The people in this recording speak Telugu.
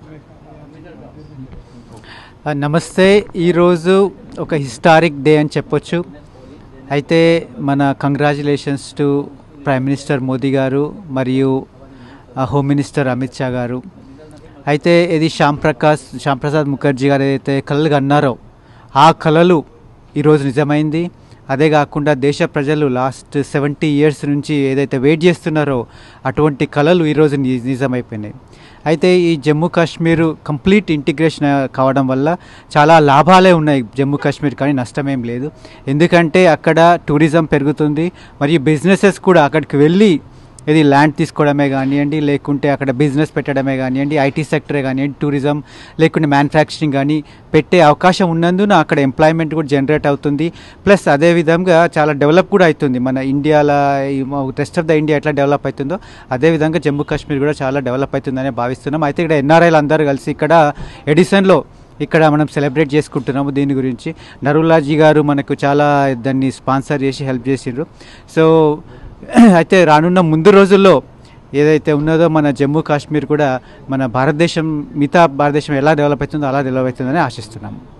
నమస్తే. ఈరోజు ఒక హిస్టారిక్ డే అని చెప్పొచ్చు. అయితే మన congratulations to prime minister Modi గారు మరియు హోమ్ మినిస్టర్ అమిత్ షా గారు. అయితే ఇది శ్యాంప్రసాద్ ముఖర్జీ గారు ఏదైతే కలలు కన్నారో ఆ కలలు ఈరోజు నిజమైంది. అదే కాకుండా దేశ ప్రజలు లాస్ట్ 70 years నుంచి ఏదైతే వెయిట్ చేస్తున్నారో అటువంటి కలలు ఈరోజు నిజమైపోయినాయి. అయితే ఈ జమ్మూ కాశ్మీర్ కంప్లీట్ ఇంటిగ్రేషన్ కావడం వల్ల చాలా లాభాలే ఉన్నాయి జమ్మూ కాశ్మీర్, కానీ నష్టమేం లేదు. ఎందుకంటే అక్కడ టూరిజం పెరుగుతుంది మరియు బిజినెసెస్ కూడా అక్కడికి వెళ్ళి ఇది ల్యాండ్ తీసుకోవడమే కానివ్వండి, లేకుంటే అక్కడ బిజినెస్ పెట్టడమే కానివ్వండి, ఐటీ సెక్టరే కానివ్వండి, టూరిజం లేకుంటే మ్యానుఫ్యాక్చరింగ్ కానీ పెట్టే అవకాశం ఉన్నందున అక్కడ ఎంప్లాయ్మెంట్ కూడా జనరేట్ అవుతుంది. ప్లస్ అదేవిధంగా చాలా డెవలప్ కూడా అవుతుంది. మన ఇండియాలో రెస్ట్ ఆఫ్ ద ఇండియా ఎట్లా డెవలప్ అవుతుందో అదేవిధంగా జమ్మూ కాశ్మీర్ కూడా చాలా డెవలప్ అవుతుందని భావిస్తున్నాం. అయితే ఇక్కడ ఎన్ఆర్ఐలు అందరూ కలిసి ఇక్కడ ఎడిసన్లో ఇక్కడ మనం సెలబ్రేట్ చేసుకుంటున్నాము. దీని గురించి నరులాజీ గారు మనకు చాలా దాన్ని స్పాన్సర్ చేసి హెల్ప్ చేసిండ్రు. సో అయితే రానున్న ముందు రోజుల్లో ఏదైతే ఉన్నదో మన జమ్మూ కాశ్మీర్ కూడా మన భారతదేశం మిగతా భారతదేశం ఎలా డెవలప్ అవుతుందో అలా డెవలప్ అవుతుందని ఆశిస్తున్నాము.